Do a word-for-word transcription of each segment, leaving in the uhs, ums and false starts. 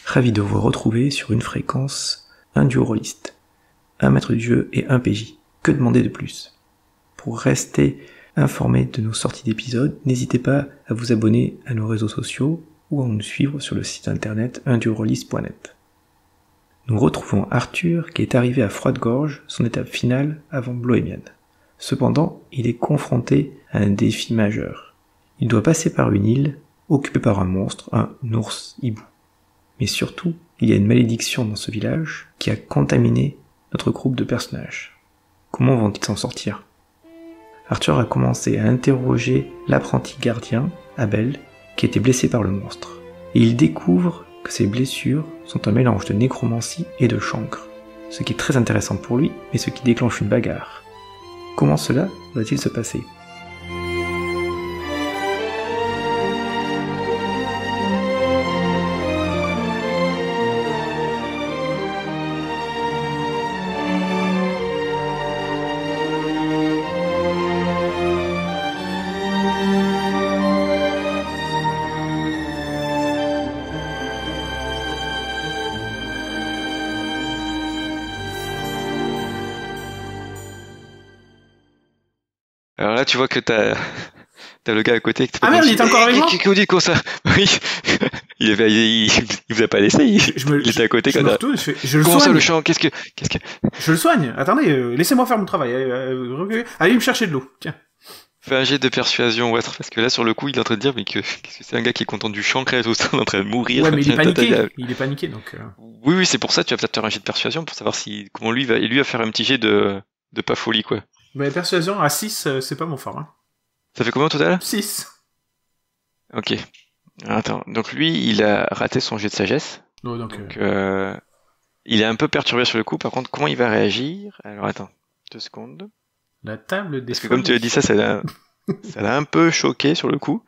Ravi de vous retrouver sur une fréquence, un duo rôliste, un maître du jeu et un P J. Que demander de plus? Pour rester informé de nos sorties d'épisodes, n'hésitez pas à vous abonner à nos réseaux sociaux ou à nous suivre sur le site internet un duo rôliste point net. Nous retrouvons Arthur qui est arrivé à Froide-Gorge, son étape finale avant Bohémian. Cependant, il est confronté à un défi majeur. Il doit passer par une île occupée par un monstre, un ours-hibou. Mais surtout, il y a une malédiction dans ce village qui a contaminé notre groupe de personnages. Comment vont-ils s'en sortir? Arthur a commencé à interroger l'apprenti gardien, Abel, qui était blessé par le monstre. Et il découvre que ses blessures sont un mélange de nécromancie et de chancre. Ce qui est très intéressant pour lui, mais ce qui déclenche une bagarre. Comment cela va-t-il se passer? Alors là, tu vois que t'as, t'as le gars à côté qui te Ah merde, il était encore avec moi. Qui vous dit quoi ça? Oui. Il avait, il, il, il vous a pas laissé. Il, Je me, il était à côté je quand me t'as. retourne, je, fais, je le Comment ça soigne. le champ? Qu'est-ce que, qu'est-ce que? Je le soigne. Attendez, euh, laissez-moi faire mon travail. Euh, euh, allez me chercher de l'eau. Tiens. Fais un jet de persuasion ou autre, parce que là sur le coup il est en train de dire mais que, qu'est-ce que c'est un gars qui est content du chancre et tout ça, en train de mourir. Ouais, mais il est paniqué. Tata, Il est paniqué donc. Euh... Oui, oui, c'est pour ça. Tu vas peut-être faire un jet de persuasion pour savoir si comment lui va, et lui va faire un petit jet de, de pas folie quoi. Mais persuasion à six, euh, c'est pas mon fort. Hein. Ça fait combien au total? six. Ok. Attends, donc lui, il a raté son jet de sagesse. Oh, donc, donc euh... euh, il est un peu perturbé sur le coup. Par contre, comment il va réagir? Alors attends, deux secondes. La table des Parce que comme tu as dit ça, ça l'a, ça l'a un peu choqué sur le coup.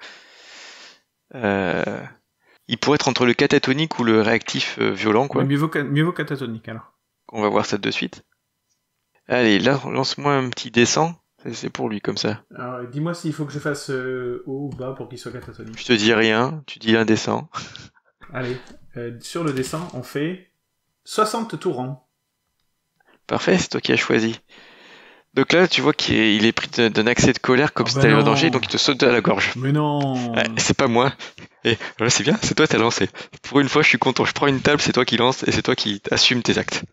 Euh, il pourrait être entre le catatonique ou le réactif euh, violent, quoi. Ouais, mieux, vaut, mieux vaut catatonique alors. On va voir ça de suite. Allez, là, lance-moi un petit descend. C'est pour lui comme ça. Alors, dis-moi s'il faut que je fasse euh, haut ou bas pour qu'il soit catatonique. Je te dis rien, tu dis un descend. Allez, euh, sur le descend, on fait soixante tourants. Parfait, c'est toi qui as choisi. Donc là, tu vois qu'il est, il est pris d'un accès de colère comme oh si bah t'allais en non. danger, donc il te saute à la gorge. Mais non. Ouais, c'est pas moi. Et voilà, c'est bien, c'est toi qui as lancé. Pour une fois, je suis content. Je prends une table, c'est toi qui lance et c'est toi qui assume tes actes.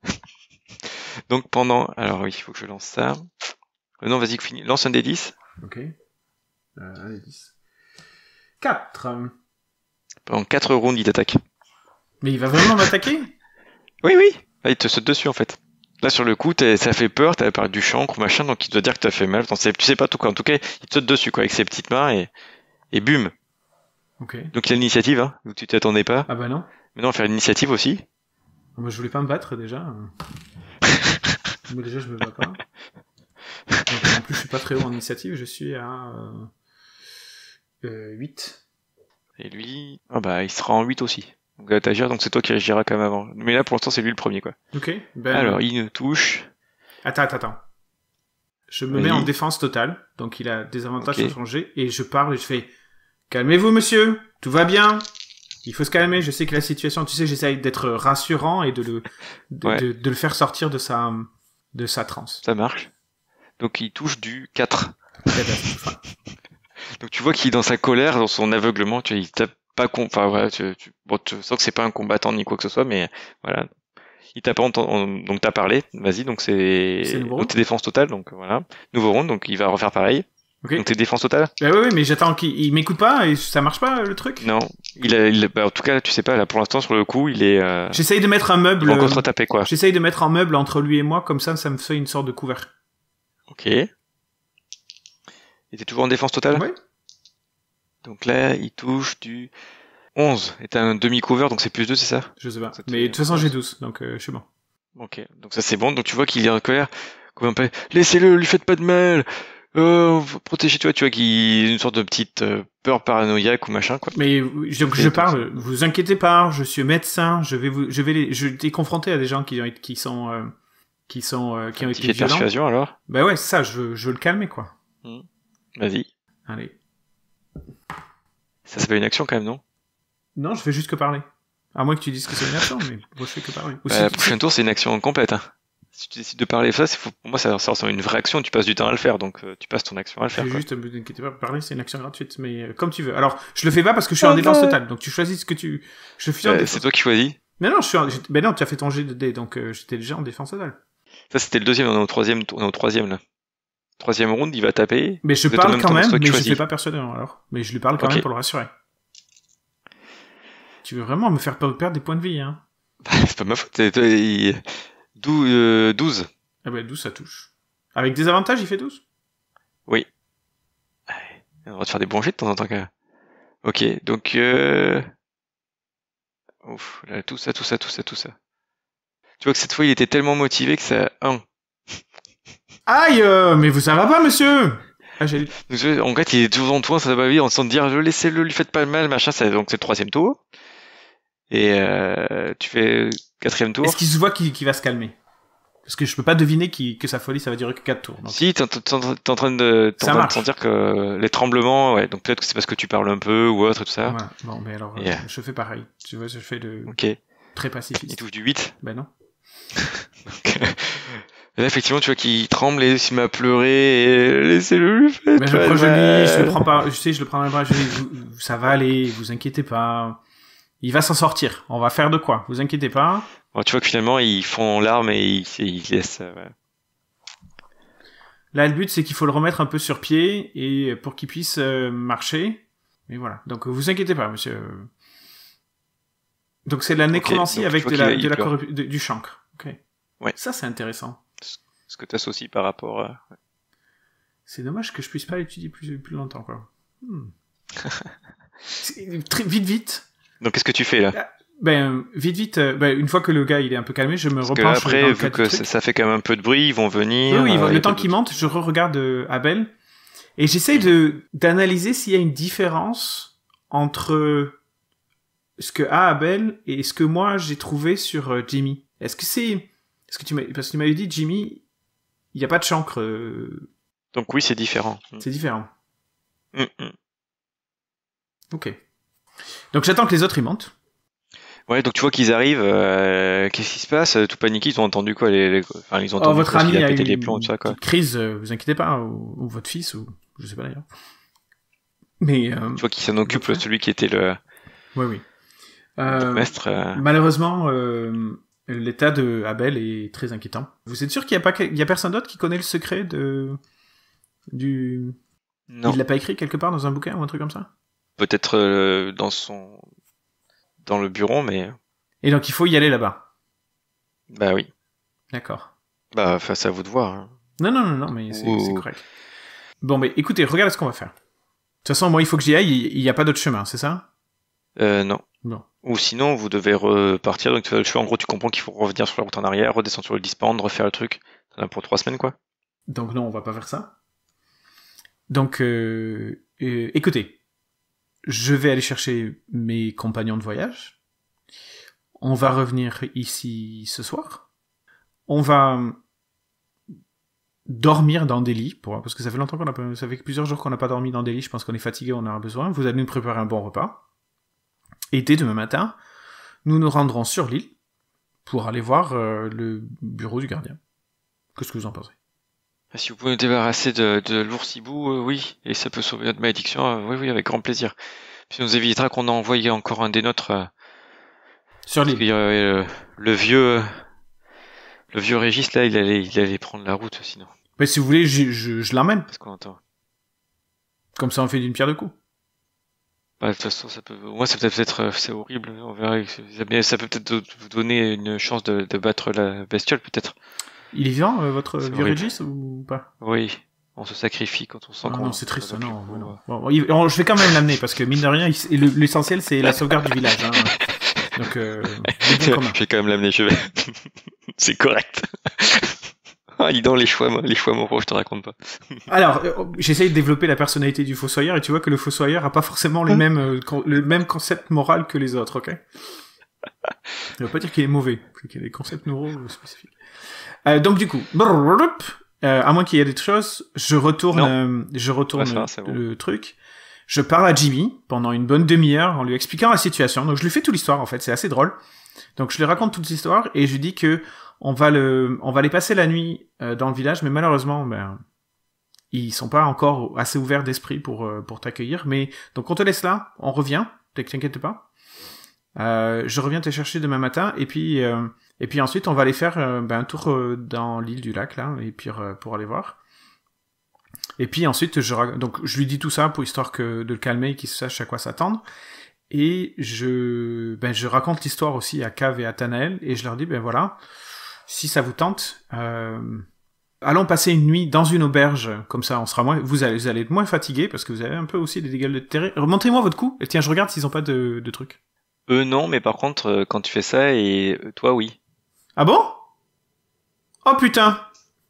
Donc pendant... Alors oui, il faut que je lance ça. Non, vas-y, finis. Lance un des dix. Ok. Euh, un des dix. quatre. Pendant quatre rounds, il t'attaque. Mais il va vraiment m'attaquer? Oui, oui. Ah, il te saute dessus, en fait. Là, sur le coup, ça fait peur, t'avais parlé du chancre, machin, donc il doit dire que t'as fait mal. Tu sais, tu sais pas tout quoi. En tout cas, il te saute dessus, quoi, avec ses petites mains et, et bum. Ok. Donc il y a l'initiative, hein, où tu t'y attendais pas. Ah bah non. Mais non, faire l'initiative aussi. Moi, je voulais pas me battre, déjà. Mais déjà, je me bats pas. Donc, en plus, je suis pas très haut en initiative, je suis à euh, euh, huit. Et lui, ah bah, il sera en huit aussi. Donc là, t'agiras, donc c'est toi qui agiras comme avant. Mais là, pour l'instant, c'est lui le premier, quoi. Ok. Ben, Alors, il nous touche. Attends, attends, attends. Je me Oui. mets en défense totale, donc il a des avantages Ok. sur son jet, et je parle et je fais « Calmez-vous, monsieur, tout va bien. Il faut se calmer, je sais que la situation, tu sais, j'essaye d'être rassurant et de le, de, Ouais. de, de le faire sortir de sa, de sa transe. Ça marche. Donc il touche du quatre. Catastrophe. Donc tu vois qu'il est dans sa colère, dans son aveuglement, tu vois, il tape pas con, enfin voilà, tu, tu, bon, tu sens que c'est pas un combattant ni quoi que ce soit, mais voilà. Il t'a pas entendu, donc t'as parlé, vas-y, donc c'est, C'est nouveau donc t'es défense totale, donc voilà. Nouveau round, donc il va refaire pareil. Ok. Donc t'es défense totale? Bah oui, oui, mais j'attends qu'il il m'écoute pas et ça marche pas, le truc. Non. Il a, il a- bah, en tout cas, tu sais pas, là, pour l'instant, sur le coup, il est, euh, J'essaye de mettre un il meuble, va encore euh, te taper, quoi. j'essaye de mettre un meuble entre lui et moi, comme ça, ça me fait une sorte de couvercle. Ok. Et t'es toujours en défense totale? Ouais. Donc là, il touche du onze. Et t'as un demi-cover, donc c'est plus deux, c'est ça? Je sais pas. Ça te- Mais de toute façon, j'ai douze, donc euh, je suis bon. Ok. Donc ça, c'est bon. Donc tu vois qu'il est en colère. Comment on peut... Laissez-le, lui faites pas de mal. Euh, protégez-toi, tu vois, qu'il y a une sorte de petite euh, peur paranoïaque ou machin, quoi. Mais euh, donc je parle, vous inquiétez pas, je suis médecin, je vais vous, je vais les, je t'ai confronté à des gens qui ont été, qui sont, euh, qui sont, euh, qui ont Petit été jet de violents. persuasion, alors? Bah ouais, c'est ça, je veux, je veux le calmer, quoi. Vas-y. Allez. Ça s'appelle une action, quand même, non? Non, je fais juste que parler. À moins que tu dises que c'est une action, mais moi je fais que parler. Ou Bah, si le tu- prochain tour, c'est une action complète. Hein. Si tu décides de parler ça, c'est faut- pour moi, ça, ça ressemble à une vraie action. Tu passes du temps à le faire, donc euh, tu passes ton action à le Je faire. vais Quoi. juste, ne vous inquiétez pas, parler, c'est une action gratuite, mais euh, comme tu veux. Alors, je le fais pas parce que je suis Oh en défense non. totale, donc tu choisis ce que tu... Je suis en Euh, défense. c'est toi qui choisis. Mais non, je suis en... j'étais- ben non, tu as fait ton jet de dés, donc euh, j'étais déjà en défense totale. Ça, c'était le deuxième. On est au troisième. tour- On est au troisième là. Troisième round, il va taper. Mais je Vous êtes en parle même quand temps, c'est même, toi qui mais je choisis. fais pas persuadant alors. Mais je lui parle quand Ok. même pour le rassurer. Tu veux vraiment me faire per- perdre des points de vie, hein? c'est pas ma faute. c'est- toi, il- Dou- euh, douze. Ah ben douze, ça touche. Avec des avantages, il fait douze? Oui. On va te faire des bons jets de temps en temps quand même. Ok, donc euh... Ouf, là, tout ça, tout ça, tout ça, tout ça. Tu vois que cette fois, il était tellement motivé que ça... un. Aïe, euh, mais vous ça va pas, monsieur? Ah, j'ai... Donc, tu vois, en fait, il est toujours en toi, ça va vite, en train de dire, laissez-le, lui faites pas le mal, machin, ça, donc c'est le troisième tour. Et euh, tu fais quatrième tour. Est-ce qu'il se voit qu'il qu'il va se calmer? Parce que je peux pas deviner qu'il- que sa folie, ça va durer que quatre tours. donc. Si, t'es en t'es en- t'es en train de, t'es Ça en train de marche. sentir que les tremblements, ouais, donc peut-être que c'est parce que tu parles un peu ou autre et tout ça. Ouais, bon, mais alors, euh, Yeah. je fais pareil. Tu vois, je fais de Ok, il très pacifiste. touche du huit. Ben non. Donc, euh, et là, effectivement, tu vois qu'il tremble et il se met à pleurer et laissez-le lui faire. Ben je le prends, je lui, je le prends pas, je sais, je le prends dans les bras, je lui dis, vous- ça va aller, vous inquiétez pas. Il va s'en sortir. On va faire de quoi? Vous inquiétez pas. Bon, tu vois que finalement, ils font larmes et ils, et ils laissent. euh, ouais. Là, le but, c'est qu'il faut le remettre un peu sur pied et pour qu'il puisse euh, marcher. Mais voilà. Donc, vous inquiétez pas, monsieur. Donc, c'est de la nécromancie donc, avec tu de vois la, qu'il- de il la pleure. corrup- de- du chancre. Ok. Ouais. Ça, c'est intéressant. Ce que tu associes par rapport à... C'est dommage que je puisse pas l'étudier plus, plus longtemps, quoi. Hmm. C'est- très- vite, vite. Donc, qu'est-ce que tu fais là? Ben, vite, vite. euh, ben, une fois que le gars, il est un peu calmé, je me Parce que repenche après, dans le vu cadre que du ça, truc. ça fait quand même un peu de bruit, ils vont venir. Oui, oui, euh, y le a temps pas de qu'il doute. monte, je re-regarde euh, Abel et j'essaye de d'analyser s'il y a une différence entre ce que a Abel et ce que moi j'ai trouvé sur euh, Jimmy. Est-ce que c'est, est-ce que tu m'as, parce que tu m'avais dit Jimmy, il n'y a pas de chancre, euh, Donc oui, c'est différent. c'est différent. Mm, mm. Ok. Donc j'attends que les autres y montent. Ouais, donc tu vois qu'ils arrivent. euh, Qu'est-ce qui se passe? Tout paniqué, ils ont entendu quoi les, les- Enfin, ils ont Oh, entendu votre parce ami qu'il a a eu pété les une plombs, tout ça quoi. petite crise, euh, vous inquiétez pas, ou, ou votre fils, ou je sais pas d'ailleurs. Mais euh, Tu vois qu'il s'en occupe, votre frère. celui qui était le, oui, oui. le Euh, maître. euh, Malheureusement, euh, l'état de Abel est très inquiétant. Vous êtes sûr qu'il n'y a pas, il y a personne d'autre qui connaît le secret de du. Non, Il l'a pas écrit quelque part dans un bouquin ou un truc comme ça? peut-être euh, dans son, dans le bureau, mais Et donc il faut y aller là-bas. bah oui. D'accord. Bah, enfin, c'est à vous de voir. hein. Non, non, non, non, mais c'est Ouh. c'est correct. Bon, mais écoutez, regardez ce qu'on va faire. De toute façon, moi, il faut que j'y aille. Il n'y a pas d'autre chemin, c'est ça? Euh, non. Bon. Ou sinon, vous devez repartir. Donc, tu fais- en gros, tu comprends qu'il faut revenir sur la route en arrière, redescendre sur le disband, refaire le truc. T'en as pour trois semaines, quoi. Donc non, on va pas faire ça. Donc, euh, euh, écoutez, je vais aller chercher mes compagnons de voyage. On va revenir ici ce soir. On va dormir dans des lits, pour, parce que ça fait longtemps qu'on a pas, ça fait plusieurs jours qu'on n'a pas dormi dans des lits. Je pense qu'on est fatigué, on en aura besoin. Vous allez nous préparer un bon repas. Et dès demain matin, nous nous rendrons sur l'île pour aller voir euh, le bureau du gardien. Qu'est-ce que vous en pensez? Si vous pouvez nous débarrasser de, de l'oursibou, euh, oui, et ça peut sauver notre malédiction, euh, oui, oui, avec grand plaisir. Puis ça nous évitera qu'on a envoyé encore un des nôtres, euh, Sur parce l'île. qu'il y avait, euh, le vieux, le vieux Régis, là, il allait, il allait prendre la route, sinon. Mais si vous voulez, je, je, je l'emmène. Parce qu'on entend. Comme ça, on fait d'une pierre deux coups. Bah, de toute façon, ça peut, moi, ça peut peut-être, euh, c'est horrible, on verra, mais ça peut peut-être vous donner une chance de, de battre la bestiole, peut-être. Il est vivant, euh, votre C'est vieux horrible. Régis, ou pas? Oui, on se sacrifie quand on sent Ah qu'on... non, c'est triste, on va non. plus- non. Bon, il- on- je vais quand même l'amener, parce que mine de rien, il- le- l'essentiel, c'est la sauvegarde du village. Hein. Donc, euh, le bien commun. Je vais quand même l'amener, je vais. C'est correct. Ah, dis donc, les choix, moi, les choix moraux, je te raconte pas. Alors, euh, j'essaye de développer la personnalité du fossoyeur, et tu vois que le fossoyeur a pas forcément les mêmes, euh, con- le même concept moral que les autres, ok? Ça veut pas dire qu'il est mauvais, c'est qu'il y a des concepts moraux spécifiques. Euh, donc du coup, brrrrup, euh, à moins qu'il y ait des choses, je retourne, Non. euh, je retourne Ouais, ça va, c'est bon. le truc. je parle à Jimmy pendant une bonne demi-heure en lui expliquant la situation. Donc je lui fais toute l'histoire en fait, c'est assez drôle. Donc je lui raconte toute l'histoire et je lui dis que on va le, on va aller passer la nuit euh, dans le village, mais malheureusement, ben ils sont pas encore assez ouverts d'esprit pour euh, pour t'accueillir. Mais donc on te laisse là, on revient, t'inquiète pas. Euh, je reviens te chercher demain matin et puis euh, et puis ensuite on va aller faire euh, ben, un tour euh, dans l'île du lac là et puis euh, pour aller voir. Et puis ensuite, je, donc, je lui dis tout ça pour histoire que de le calmer et qu'il sache à quoi s'attendre. Et je, ben, je raconte l'histoire aussi à Cav et à Tanael et je leur dis, ben voilà, si ça vous tente, euh, allons passer une nuit dans une auberge, comme ça on sera moins, vous allez, vous allez être moins fatigués parce que vous avez un peu aussi des dégâts de terrain. Remontez-moi votre coup et tiens, je regarde s'ils ont pas de, de trucs. Eux non, mais par contre, euh, quand tu fais ça, et euh, toi oui. Ah bon? Oh putain!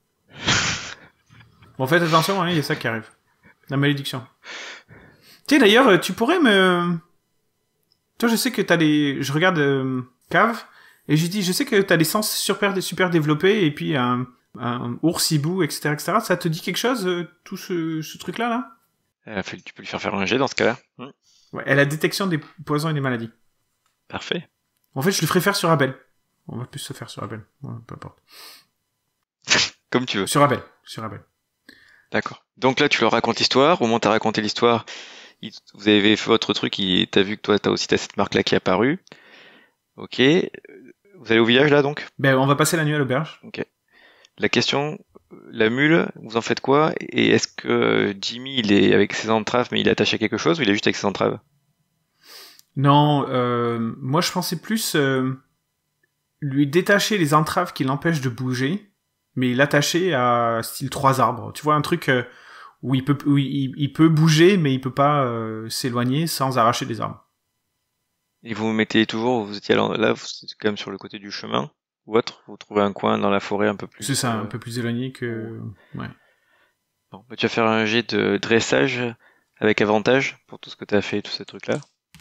Bon, faites attention, il hein, y a ça qui arrive. La malédiction. Tu sais, d'ailleurs, tu pourrais me... Toi, je sais que t'as les... Je regarde euh, Cave, et je dis, je sais que t'as des sens super, super développés, et puis un, un ours, hibou, et cetera, et cetera. Ça te dit quelque chose, euh, tout ce, ce truc-là, là, Euh, tu peux lui faire faire un jet dans ce cas-là. Mmh. Ouais, elle a détection des poisons et des maladies. Parfait. En fait, je le ferai faire sur Abel. On va plus se faire sur Abel. Ouais, peu importe. Comme tu veux. Sur Abel. Sur Abel. D'accord. Donc là, tu leur racontes l'histoire. Au moment où t'as raconté l'histoire, il- vous avez fait votre truc. Il... T'as vu que toi, t'as aussi t'as cette marque-là qui est apparue. Ok. Vous allez au village là, donc. Ben, on va passer la nuit à l'auberge. Ok. La question, la mule, vous en faites quoi? Et est-ce que Jimmy, il est avec ses entraves, mais il est attaché à quelque chose, ou il est juste avec ses entraves? Non, euh, moi je pensais plus euh, lui détacher les entraves qui l'empêchent de bouger, mais l'attacher à style trois arbres. Tu vois, un truc euh, où il peut où il, il peut bouger, mais il peut pas euh, s'éloigner sans arracher des arbres. Et vous vous mettez toujours, vous étiez là, là, vous êtes quand même sur le côté du chemin, ou autre, vous trouvez un coin dans la forêt un peu plus... C'est ça, euh, un peu plus éloigné que... Ouais. Bon, bah, tu vas faire un jet de dressage avec avantage pour tout ce que tu as fait et tous ces trucs-là.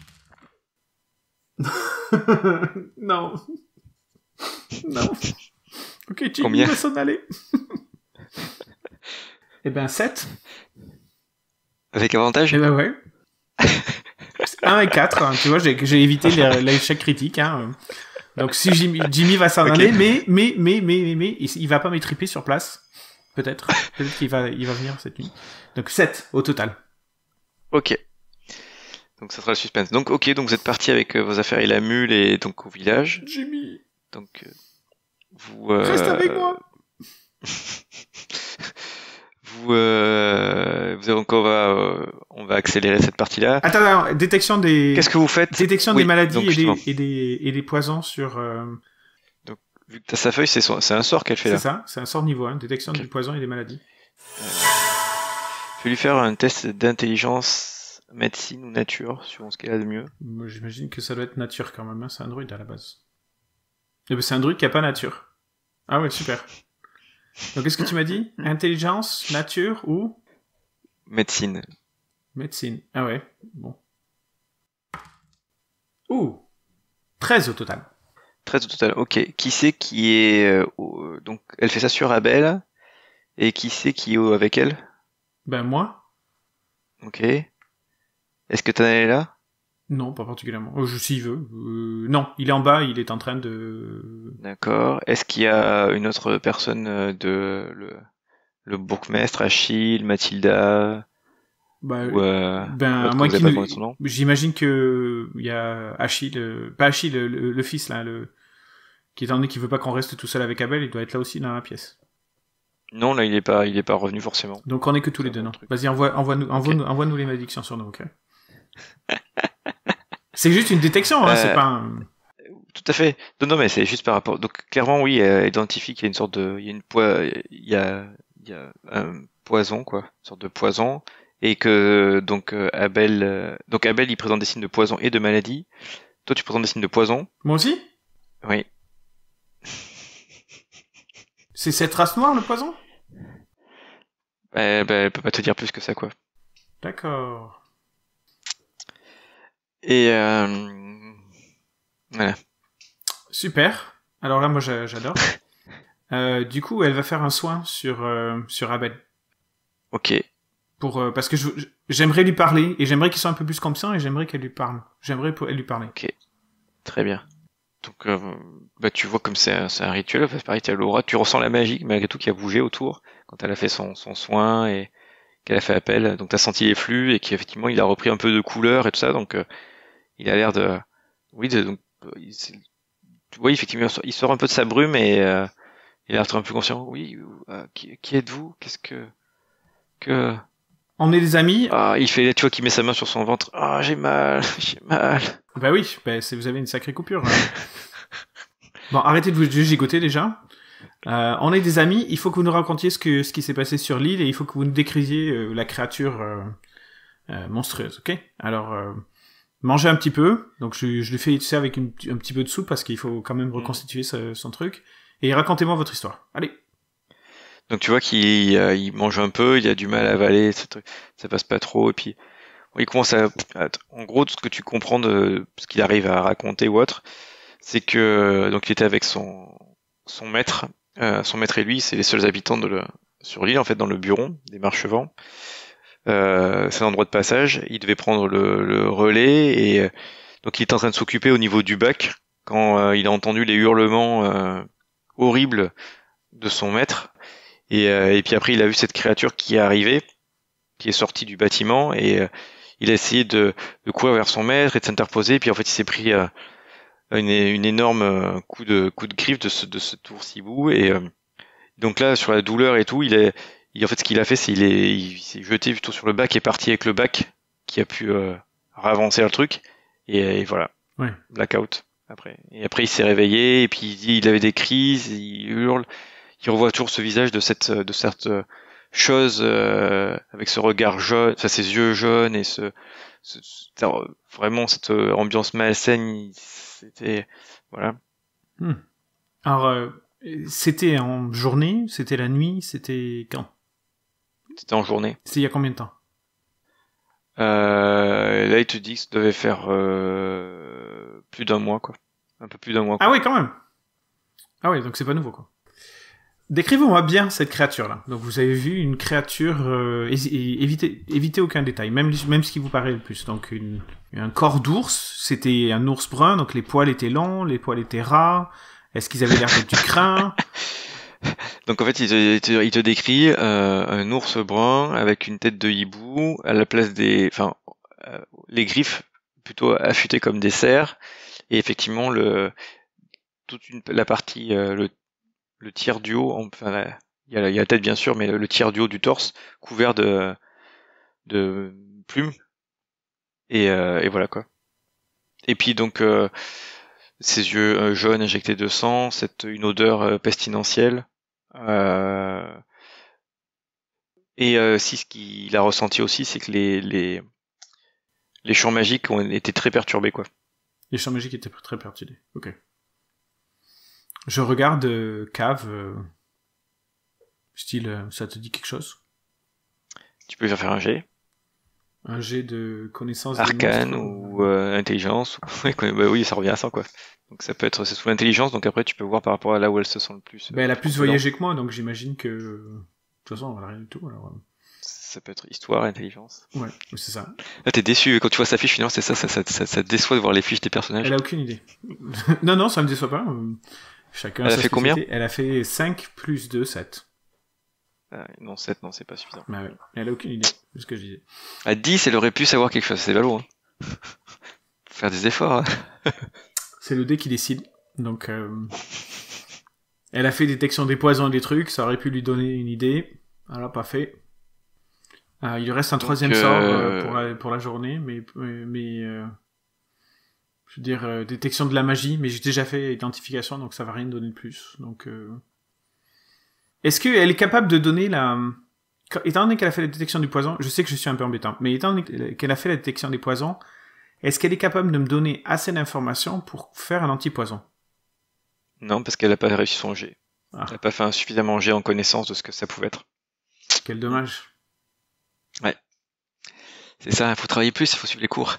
Non. Non. Ok, Jimmy Combien va s'en aller. Eh ben, sept. Avec avantage? Eh ben ouais. un et quatre, hein, tu vois, j'ai, j'ai évité les- l'échec critique. Hein. Donc si Jimmy, Jimmy va s'en Ok. aller, mais, mais, mais, mais, mais, mais, il, il va pas m'étriper sur place. Peut-être. Peut-être qu'il va, il va venir cette nuit. Donc sept au total. Ok. Donc ça sera le suspense. Donc ok, donc vous êtes parti avec euh, vos affaires et la mule et donc au village. Jimmy, Donc euh, vous... euh, reste avec moi. vous, euh, vous avez encore, on va, euh, on va accélérer cette partie-là. Attends, attends, détection des... Qu'est-ce que vous faites? Détection Oui, des maladies donc, et, des, justement. et, des, et des poisons sur... euh, Vu que t'as sa feuille, c'est son- c'est un sort qu'elle fait c'est là. ça, c'est un sort niveau un, détection Ok. du poison et des maladies. Je vais lui faire un test d'intelligence, médecine ou nature, suivant ce qu'elle a de mieux. Moi, j'imagine que ça doit être nature quand même, hein, c'est un druide à la base. Eh ben, c'est un druide qui a pas nature. Ah ouais, super. Donc qu'est-ce que tu m'as dit? Intelligence, nature ou Médecine. médecine? Ah ouais, bon. Ouh, treize au total. treize au total. Ok. Qui c'est qui est... euh, au- donc, elle fait ça sur Abel. Et qui c'est qui est au- avec elle? Ben moi? Ok. Est-ce que Tanel est là? Non, pas particulièrement. Oh, je s'il veut. Euh, non, il est en bas, il est en train de... D'accord. Est-ce qu'il y a une autre personne euh, de... Le, le bourgmestre, Achille, Mathilda Bah, ou euh, ben, l'autre que moi vous qui avez pas nous... demandé son nom? J'imagine que il y a Achille, euh, pas Achille, le, le, le fils là, le qui étant donné qu'il veut pas qu'on reste tout seul avec Abel, il doit être là aussi dans la pièce. Non, là, il est pas, il est pas revenu forcément. Donc on est que tous les C'est deux, un non. bon truc. Vas-y, envoie, envoie-nous, envoie-nous, envoie-nous les malédictions sur nous, ok. C'est juste une détection, hein, Euh, c'est pas un... Tout à fait. Non, non, mais c'est juste par rapport. Donc, clairement, oui, elle identifie qu'il y a une sorte de, il y a une poi, il y a, il y a un poison, quoi, une sorte de poison, et que donc euh, Abel, euh, donc Abel, il présente des signes de poison et de maladie. Toi, tu présentes des signes de poison. Moi aussi? Oui. C'est cette race noire, le poison? Eh ben, elle peut pas te dire plus que ça, quoi. D'accord. Et euh, voilà. Super. Alors là, moi, j'a- j'adore. euh, du coup, elle va faire un soin sur, euh, sur Abel. Ok. pour euh, parce que je, j'aimerais lui parler et j'aimerais qu'il soit un peu plus conscient et j'aimerais qu'elle lui parle. J'aimerais pour elle lui parler. Ok, très bien. Donc, euh, bah, tu vois comme c'est un, c'est un rituel, enfin, c'est pareil, t'as l'aura, tu ressens la magie malgré tout qui a bougé autour quand elle a fait son, son soin et qu'elle a fait appel. Donc, t'as senti les flux et qu'effectivement, il a repris un peu de couleur et tout ça. Donc, euh, il a l'air de, oui, de, donc, il, tu vois, effectivement, il sort un peu de sa brume et euh, il a l'air un peu conscient. Oui, euh, qui, qui êtes-vous? Qu'est-ce que, que On est des amis. Ah, il fait, tu vois, qu'il met sa main sur son ventre. Ah, j'ai mal, j'ai mal. Bah oui, bah, c'est, vous avez une sacrée coupure. Hein. Bon, arrêtez de vous gigoter déjà. Euh, on est des amis. Il faut que vous nous racontiez ce que ce qui s'est passé sur l'île et il faut que vous nous décriviez euh, la créature euh, euh, monstrueuse. Ok? Alors, euh, mangez un petit peu. Donc, je, je lui fais ça avec une, un petit peu de soupe parce qu'il faut quand même reconstituer ce, son truc. Et racontez-moi votre histoire. Allez. Donc tu vois qu'il euh, il mange un peu, il a du mal à avaler, ça, ça passe pas trop, et puis il commence à, à... En gros, ce que tu comprends de ce qu'il arrive à raconter ou autre, c'est que donc il était avec son son maître, euh, son maître et lui, c'est les seuls habitants de le, sur l'île, en fait, dans le Buron, des Marchevents. Euh, c'est un endroit de passage, il devait prendre le, le relais, et euh, donc il est en train de s'occuper au niveau du bac, quand euh, il a entendu les hurlements euh, horribles de son maître. Et, euh, et puis après, il a vu cette créature qui est arrivée, qui est sortie du bâtiment, et euh, il a essayé de, de courir vers son maître et de s'interposer. Et puis en fait, il s'est pris euh, une, une énorme euh, coup de coup de griffe de ce de ce oursibou. Et euh, donc là, sur la douleur et tout, il est, il, en fait, ce qu'il a fait, c'est il est, il s'est jeté plutôt sur le bac et est parti avec le bac qui a pu euh, ravancer le truc. Et, et voilà, ouais. Blackout. Après, et après, il s'est réveillé et puis il dit, il avait des crises, il hurle. Il revoit toujours ce visage de cette de cette chose euh, avec ce regard jaune, enfin ses yeux jaunes et ce, ce, ce vraiment cette ambiance malsaine. C'était voilà. Hmm. Alors euh, c'était en journée, c'était la nuit, c'était quand? C'était en journée. C'était il y a combien de temps? Euh, là, il te dit que ça devait faire euh, plus d'un mois, quoi. Un peu plus d'un mois. Quoi. Ah oui, quand même. Ah oui, donc c'est pas nouveau, quoi. Décrivez-moi bien cette créature-là. Donc vous avez vu une créature, euh, évitez, évitez aucun détail, même, même ce qui vous paraît le plus. Donc une, un corps d'ours, c'était un ours brun, donc les poils étaient longs, les poils étaient ras. Est-ce qu'ils avaient l'air d'être du crin? Donc en fait, il te, il te, il te décrit euh, un ours brun avec une tête de hibou à la place des, enfin, euh, les griffes plutôt affûtées comme des cerfs, et effectivement le toute une, la partie euh, le le tiers du haut, enfin la, il y a la, il y a la tête bien sûr, mais le, le tiers du haut du torse couvert de de plumes et, euh, et voilà quoi. Et puis donc euh, ses yeux euh, jaunes injectés de sang, cette une odeur euh, pestilentielle. Euh, et euh, si ce qu'il a ressenti aussi, c'est que les les les champs magiques ont été très perturbés quoi. Les champs magiques étaient très perturbés. Ok. Je regarde euh, Cave. Euh, style, euh, ça te dit quelque chose? Tu peux faire un jet. Un jet de connaissance arcane ou euh, intelligence. bah oui, ça revient à ça quoi. Donc ça peut être c'est sous l'intelligence, donc après tu peux voir par rapport à là où elle se sent le plus. Ben, elle a plus voyagé que moi, donc j'imagine que de toute façon elle a rien du tout. Alors... Ça peut être histoire, intelligence. Ouais, c'est ça. Là t'es déçu quand tu vois sa fiche, finalement c'est ça, ça, ça, ça, ça te déçoit de voir les fiches des personnages. Elle a aucune idée. non, non, ça me déçoit pas. Chacun elle a fait combien? Elle a fait cinq plus deux, sept. Ah, non, sept, non, c'est pas suffisant. Bah ouais, elle a aucune idée, c'est ce que je disais. À dix, elle aurait pu savoir quelque chose, c'est ballot. Hein. Faut faire des efforts. Hein. C'est le dé qui décide. Donc, euh... elle a fait détection des poisons et des trucs, ça aurait pu lui donner une idée. Elle l'a pas fait. Euh, il lui reste un Donc, troisième euh... sort euh, pour, la, pour la journée, mais... mais euh... je veux dire, euh, détection de la magie, mais j'ai déjà fait identification, donc ça va rien donner de plus. Donc... Euh... Est-ce qu'elle est capable de donner la... Étant donné qu'elle a fait la détection du poison, je sais que je suis un peu embêtant, mais étant donné qu'elle a fait la détection des poisons, est-ce qu'elle est capable de me donner assez d'informations pour faire un anti-poison? Non, parce qu'elle n'a pas réussi son jet. Ah. Elle n'a pas fait un suffisamment jet en connaissance de ce que ça pouvait être. Quel dommage. Ouais. C'est ça, il faut travailler plus, il faut suivre les cours.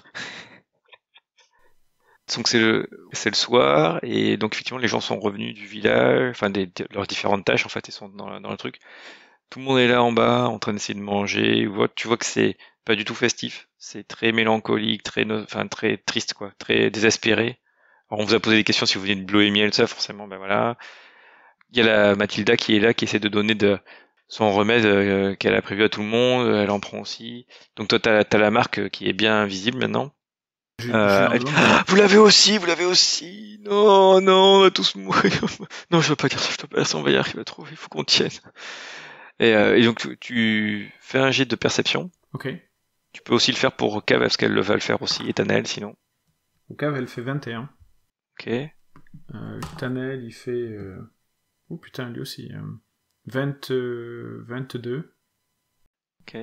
Donc c'est le, c'est le soir, et donc effectivement les gens sont revenus du village, enfin des, de leurs différentes tâches en fait, ils sont dans, dans le truc. tout le monde est là en bas, en train d'essayer de manger. Tu vois que c'est pas du tout festif. C'est très mélancolique, très, no... enfin, très triste, quoi. Très désespéré. Alors, on vous a posé des questions si vous venez de Bleu et Miel, ça, forcément, ben voilà. Il y a la Mathilda qui est là, qui essaie de donner de son remède euh, qu'elle a prévu à tout le monde. Elle en prend aussi. Donc, toi, t'as, t'as la marque qui est bien visible maintenant. Euh, elle... ah, vous l'avez aussi, vous l'avez aussi. Non, non, on va tous mourir. Non, je veux pas dire ça, je veux pas dire ça, on va y arriver à trouver, il faut qu'on tienne. Et, euh, et donc, tu, tu fais un jet de perception. Ok. Tu peux aussi le faire pour Cave, parce qu'elle va le faire aussi, et Tanel, sinon. Cave, elle fait vingt et un. Ok. Euh, Tanel, il fait... Euh... Oh putain, lui aussi. Euh... vingt, euh... vingt-deux. Ok.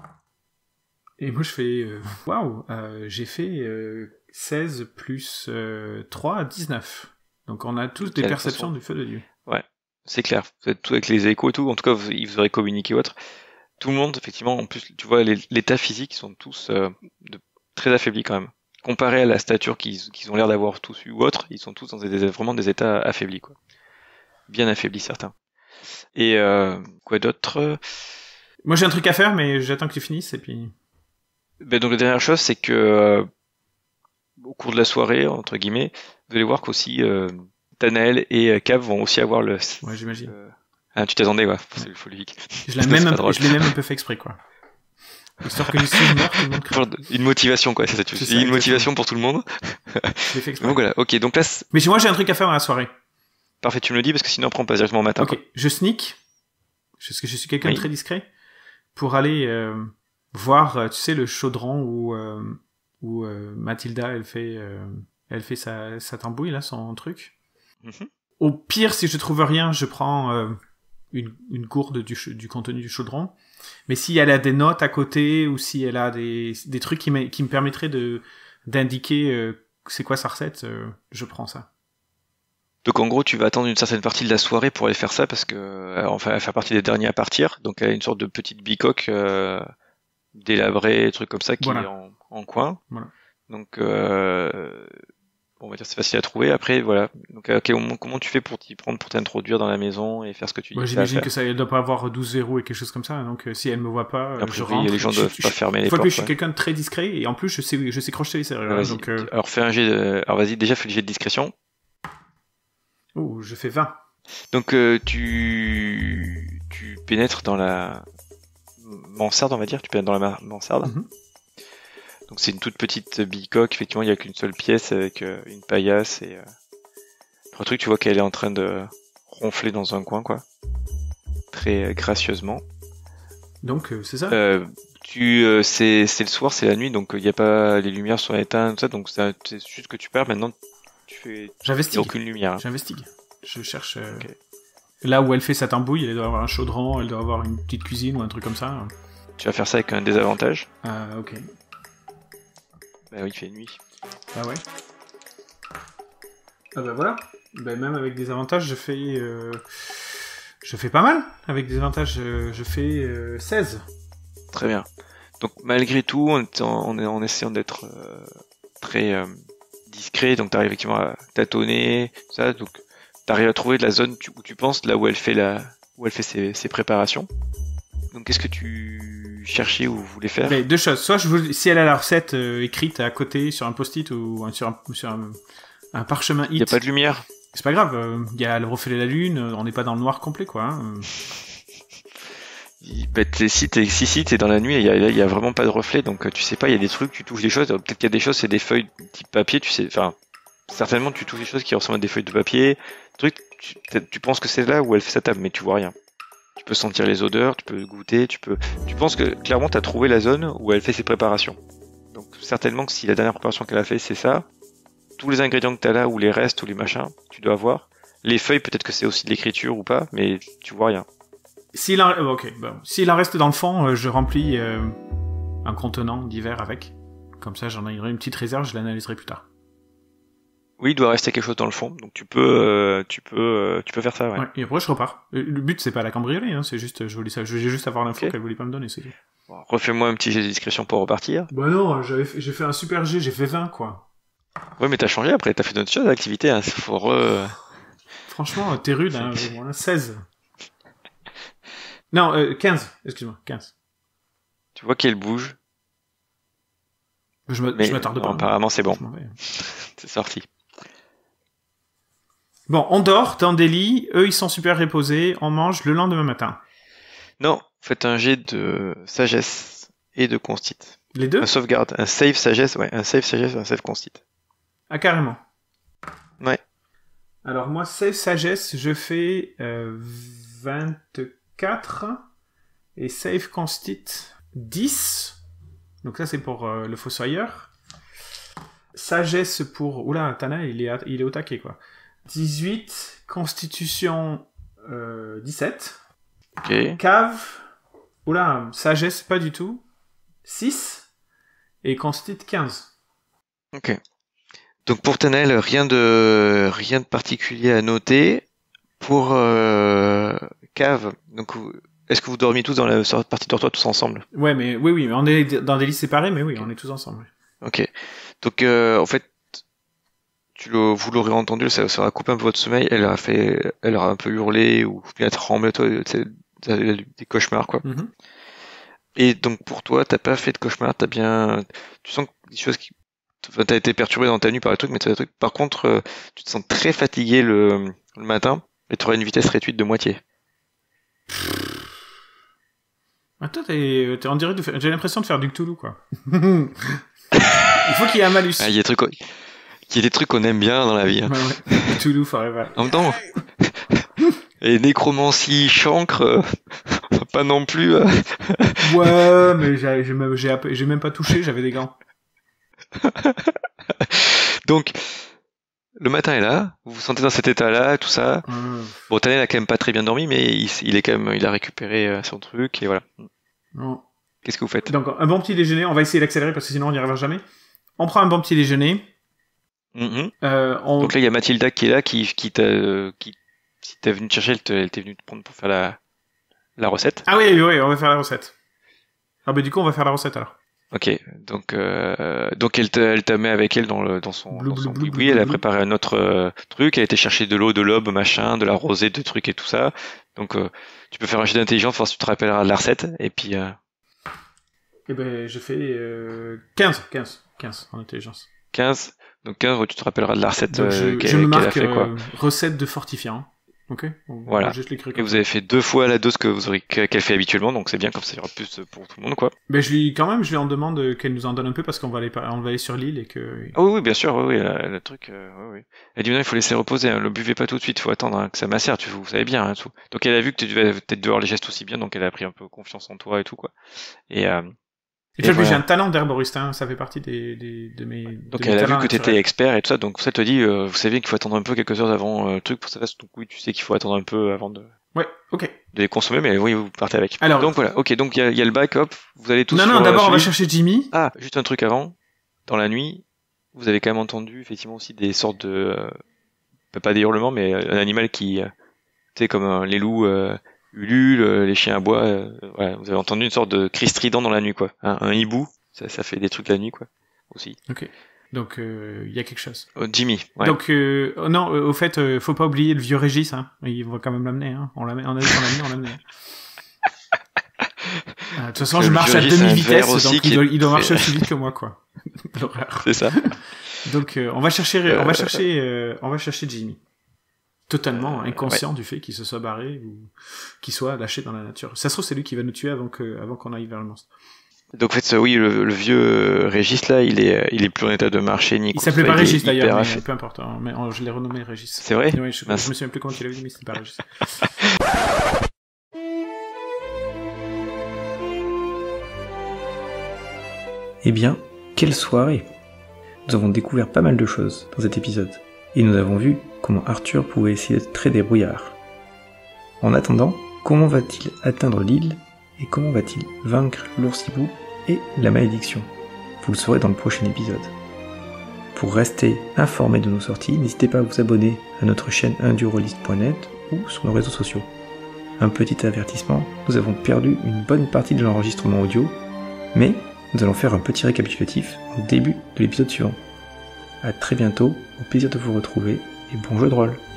Et moi, je fais... Waouh wow, euh, j'ai fait euh, seize plus euh, trois, dix-neuf. Donc, on a tous des Quelle perceptions façon. du feu de Dieu. Ouais, c'est clair. Vous êtes tous avec les échos et tout. En tout cas, vous, ils vous auraient communiqué ou autre. Tout le monde, effectivement, en plus, tu vois, les, l'état physique, ils sont tous euh, de, très affaiblis quand même. Comparé à la stature qu'ils, qu'ils ont l'air d'avoir tous eu ou autre, ils sont tous dans des, vraiment des états affaiblis, quoi. Bien affaiblis, certains. Et euh, quoi d'autre? Moi, j'ai un truc à faire, mais j'attends que tu finisses, et puis... Ben donc la dernière chose, c'est que euh, au cours de la soirée, entre guillemets, vous allez voir qu'aussi euh, Tanel et Cave vont aussi avoir le. Ouais, j'imagine. Euh... Ah, tu t'attendais, ouais. C'est le folique. Je l'ai même, un... je l'ai même un peu fait exprès, quoi. Histoire que je suis mort, tout le monde crée. Une motivation, quoi. C'est ça. Tu c'est ça, une motivation pour tout le monde. Je l'ai fait exprès. Donc voilà. Ok. Donc là. C'est... Mais chez moi, j'ai un truc à faire dans la soirée. Parfait. Tu me le dis parce que sinon après on passe directement au matin. Ok. Quoi. Je sneak. Parce que je suis quelqu'un oui. de très discret. Pour aller. Euh... voir, tu sais, le chaudron où, euh, où euh, Mathilda, elle fait, euh, elle fait sa, sa tambouille, là, son truc. Mm-hmm. Au pire, si je trouve rien, je prends euh, une, une gourde du, du contenu du chaudron. Mais si elle a des notes à côté, ou si elle a des, des trucs qui, qui me permettraient de, d'indiquer euh, c'est quoi sa recette, euh, je prends ça. Donc en gros, tu vas attendre une certaine partie de la soirée pour aller faire ça, parce que euh, enfin, elle fait partie des derniers à partir. Donc elle a une sorte de petite bicoque... Euh... délabré, des trucs comme ça qui voilà. est en, en coin. Voilà. Donc, euh, on va dire c'est facile à trouver. Après, voilà. Donc, à quel moment, comment tu fais pour t'y prendre, pour t'introduire dans la maison et faire ce que tu dis? Moi, j'imagine que ça, elle doit pas avoir douze verrous et quelque chose comme ça. Donc, euh, si elle me voit pas, a priori, je rentre. Les gens doivent je, pas je, fermer les portes. portes. Je suis ouais. quelqu'un de très discret et en plus, je sais, je sais crocheter les serrures. Alors, donc, euh... alors, fais un jet. De... Alors, vas-y. Déjà, fais le jet de discrétion. Oh, je fais vingt. Donc, euh, tu, tu pénètres dans la mansarde, on va dire. Tu pénètres dans la mansarde. Mm-hmm. Donc c'est une toute petite bicoque, effectivement il n'y a qu'une seule pièce avec euh, une paillasse et euh... le truc tu vois qu'elle est en train de ronfler dans un coin quoi, très euh, gracieusement. Donc euh, c'est ça. Euh, tu euh, c'est c'est le soir, c'est la nuit donc il euh, y a pas les lumières sont éteintes tout ça donc c'est, c'est juste que tu perds maintenant tu fais j'investigue. Il n'y a aucune lumière. Hein. J'investigue. Je cherche euh... okay. Là où elle fait sa tambouille, elle doit avoir un chaudron, elle doit avoir une petite cuisine ou un truc comme ça. Tu vas faire ça avec un désavantage. Ah ok. Bah oui, il fait nuit. Ah ouais. Ah bah voilà. Bah même avec des avantages, je fais... Euh... Je fais pas mal. Avec des avantages, je, je fais euh, seize. Très bien. Donc malgré tout, on, en, en essayant d'être euh, très euh, discret, donc t'arrives effectivement à tâtonner, ça, donc t'arrives à trouver de la zone où tu penses, là où elle fait, la, où elle fait ses, ses préparations. Donc qu'est-ce que tu cherchais ou voulais faire? Mais deux choses. Soit je veux, si elle a la recette euh, écrite à côté sur un post-it ou sur un, sur un, un parchemin hit. Il n'y a pas de lumière. C'est pas grave. Il euh, y a le reflet de la lune. On n'est pas dans le noir complet quoi. Hein. Bah, t'es, si t'es si, si, t'es dans la nuit, il y a, il y a vraiment pas de reflet, donc tu sais pas. Il y a des trucs, tu touches des choses. Peut-être qu'il y a des choses, c'est des feuilles type papier. Tu sais, enfin, certainement tu touches des choses qui ressemblent à des feuilles de papier. Truc, tu, tu penses que c'est là où elle fait sa table, mais tu vois rien. Tu peux sentir les odeurs, tu peux goûter, tu peux. Tu penses que clairement t'as trouvé la zone où elle fait ses préparations. Donc certainement que si la dernière préparation qu'elle a fait c'est ça, tous les ingrédients que t'as là ou les restes ou les machins, tu dois voir. Les feuilles peut-être que c'est aussi de l'écriture ou pas, mais tu vois rien. S'il en, ok, bon. S'il en reste dans le fond, euh, je remplis euh, un contenant divers avec. Comme ça, j'en ai une petite réserve, je l'analyserai plus tard. Oui, il doit rester quelque chose dans le fond, donc tu peux, euh, tu peux, euh, tu peux faire ça. Ouais. Ouais, et après je repars. Le but c'est pas la cambrioler, hein, c'est juste, je voulais ça, je voulais juste avoir l'info okay. qu'elle voulait pas me donner. C'est tout. Bon, refais-moi un petit jet de discrétion pour repartir. Bah non, j'avais, fait, j'ai fait un super jet, j'ai fait vingt quoi. Ouais, mais t'as changé après, t'as fait d'autres choses d'activité, hein. Faut re... Franchement, t'es rude, hein, seize. Non, euh, quinze, excuse-moi, quinze. Tu vois qu'elle bouge. Je me, mais je m'attarde non, pas. Apparemment, c'est bon. Vais... C'est sorti. Bon, on dort dans des lits. Eux, ils sont super reposés. On mange le lendemain matin. Non, faites un jet de sagesse et de constit. Les deux? Un sauvegarde, un save sagesse, ouais, un save sagesse, un save constit. Ah, carrément. Ouais. Alors, moi, save sagesse, je fais euh, vingt-quatre. Et save constit, dix. Donc ça, c'est pour euh, le fossoyeur. Sagesse pour... Oula, Tana, il est, il est au taquet, quoi. dix-huit. Constitution, euh, dix-sept. Ok. Cave. Oula, sagesse, pas du tout. six. Et constit, quinze. Ok. Donc pour Tanel, rien de rien de particulier à noter. Pour euh, Cave, donc est-ce que vous dormiez tous dans la partie de dortoir tous ensemble? Ouais, mais oui, oui, on est dans des lits séparés, mais oui, okay. On est tous ensemble. Ok. Donc euh, en fait, tu le, vous l'aurez entendu, ça, ça aura coupé un peu votre sommeil. Elle a fait, elle aura un peu hurlé ou bien tremblé, toi, tu sais, des cauchemars quoi. Mm-hmm. Et donc pour toi, t'as pas fait de cauchemar, t'as bien, tu sens que des choses qui, enfin, t'as été perturbé dans ta nuit par les trucs, mais t'as des trucs. Par contre, euh, tu te sens très fatigué le, le matin et tu auras une vitesse réduite de moitié. Attends, t'es, t'es en direct de faire... J'ai l'impression de faire du Cthulhu, quoi. Il faut qu'il y ait un malus. Ah, il y a des trucs, il y a des trucs qu'on aime bien dans la vie. Hein. Ouais, ouais. Cthulhu forever. En même temps, et nécromancie, chancre, euh, pas non plus. Euh... Ouais, mais j'ai, j'ai, même, j'ai, j'ai même pas touché, j'avais des gants. Donc, le matin est là, vous vous sentez dans cet état-là, tout ça. Mmh. Bon, Tanel a quand même pas très bien dormi, mais il, il est quand même, il a récupéré son truc et voilà. Mmh. Qu'est-ce que vous faites? Donc, un bon petit déjeuner. On va essayer d'accélérer parce que sinon on n'y arrivera jamais. On prend un bon petit déjeuner. Mmh. Euh, on... Donc là, il y a Mathilda qui est là, qui, qui t'a, qui, si t'es venu te chercher, elle, te, elle t'est venue te prendre pour faire la, la recette. Ah oui, oui, on va faire la recette. Ah bah du coup, on va faire la recette alors. Ok, donc euh, donc elle te, elle te met avec elle dans le dans son blou, dans son blou, blou, elle a préparé un autre euh, truc, elle a été chercher de l'eau, de l'aube, machin, de la rosée, de trucs et tout ça. Donc euh, tu peux faire un jet d'intelligence, voir si tu te rappelleras de la recette et puis. Euh... Eh ben je fais euh, quinze, quinze, quinze en intelligence. quinze, donc quinze, tu te rappelleras de la recette donc je, euh, qu'elle, je me marque, qu'elle a fait quoi. Euh, recette de fortifiant. Ok. On voilà. Juste l'écrire et vous avez fait deux fois la dose que vous aurez qu'elle fait habituellement, donc c'est bien, comme ça il y aura plus pour tout le monde, quoi. Ben je lui quand même, je lui en demande qu'elle nous en donne un peu parce qu'on va aller, on va aller sur l'île et que. Oh oui, oui, bien sûr, oui, oui, le, le truc, euh, oui, oui. Elle dit non, il faut laisser reposer, hein, le buvez pas tout de suite, il faut attendre hein, que ça macère, tu vous savez bien, hein, tout. Donc elle a vu que tu devais peut-être devoir les gestes aussi bien, donc elle a pris un peu confiance en toi et tout, quoi. Et euh, Et, et voilà. J'ai un talent d'herboriste, hein, ça fait partie des, des de mes. Donc de elle mes a vu que tu étais naturels. expert et tout ça, donc ça te dit, euh, vous savez qu'il faut attendre un peu quelques heures avant euh, le truc pour que ça fasse. Donc oui, tu sais qu'il faut attendre un peu avant de. Ouais, ok. De les consommer, mais oui, vous partez avec. Alors. Donc voilà, ok, donc il y, y a le backup, vous allez tous. Non, non, d'abord on va chercher Jimmy. Ah, juste un truc avant. Dans la nuit, vous avez quand même entendu effectivement aussi des sortes de, euh, pas des hurlements, mais un animal qui, euh, tu sais, comme euh, les loups. Euh, Ulule, euh, les chiens à bois, euh, voilà, vous avez entendu une sorte de cri strident dans la nuit, quoi. Un, un hibou, ça, ça fait des trucs la nuit, quoi, aussi. Ok. Donc il euh, y a quelque chose. Oh, Jimmy. Ouais. Donc euh, oh non, euh, au fait, euh, faut pas oublier le vieux Régis, hein. Il va quand même l'amener, hein. On l'amène, on a dit qu'on l'amenait, on l'amenait. De toute façon, je marche à demi-vitesse, donc il doit, il doit marcher aussi vite que moi, quoi. L'horreur. C'est ça. Donc on va chercher, euh, on va chercher, euh, on va chercher Jimmy. Totalement inconscient ouais. du fait qu'il se soit barré ou qu'il soit lâché dans la nature. Ça se trouve, c'est lui qui va nous tuer avant que, avant qu'on aille vers le monstre. Donc en fait, oui, le, le vieux Régis là, il est, il est plus en état de marcher ni. Il s'appelait pas Régis d'ailleurs, mais aff... peu importe. Hein, mais oh, je l'ai renommé Régis. C'est vrai. Oui, je, je me souviens plus comment il avait dit, mais c'était pas Régis. Eh bien, quelle soirée! Nous avons découvert pas mal de choses dans cet épisode, et nous avons vu comment Arthur pouvait essayer d'être très débrouillard. En attendant, comment va-t-il atteindre l'île et comment va-t-il vaincre l'ours-hibou et la malédiction? Vous le saurez dans le prochain épisode. Pour rester informé de nos sorties, n'hésitez pas à vous abonner à notre chaîne un duo rollist point net ou sur nos réseaux sociaux. Un petit avertissement, nous avons perdu une bonne partie de l'enregistrement audio, mais nous allons faire un petit récapitulatif au début de l'épisode suivant. A très bientôt, au plaisir de vous retrouver et bon jeu de rôle.